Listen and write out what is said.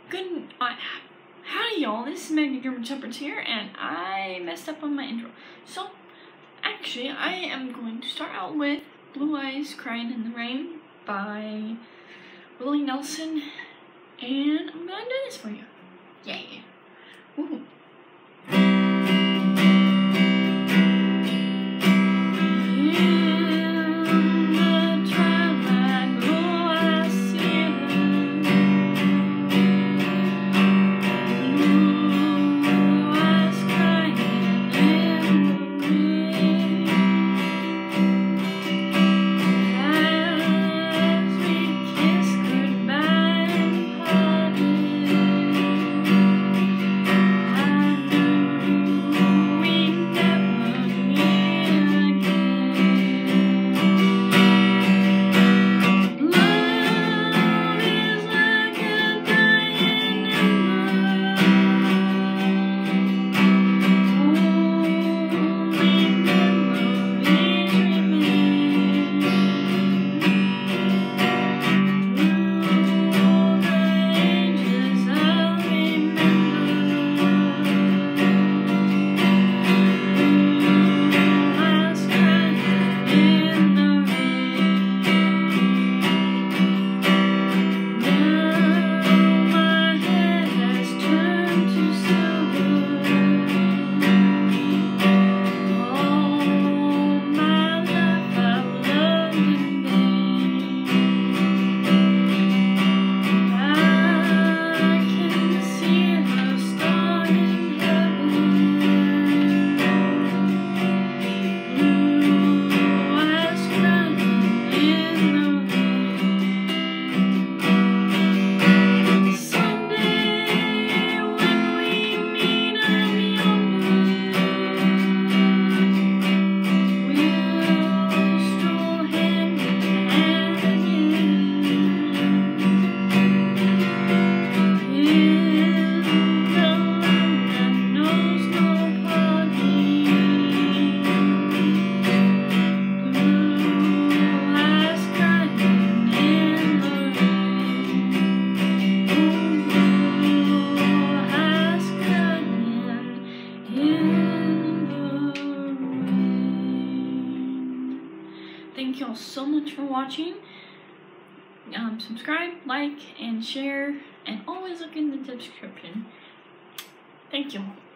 Howdy y'all, this is Magna German Shepherds here, and I messed up on my intro. So, actually, I am going to start out with Blue Eyes Crying in the Rain by Willie Nelson, and I'm gonna do this for you. Yay. Woohoo. Thank y'all so much for watching. Subscribe, like, and share, and always look in the description. Thank y'all.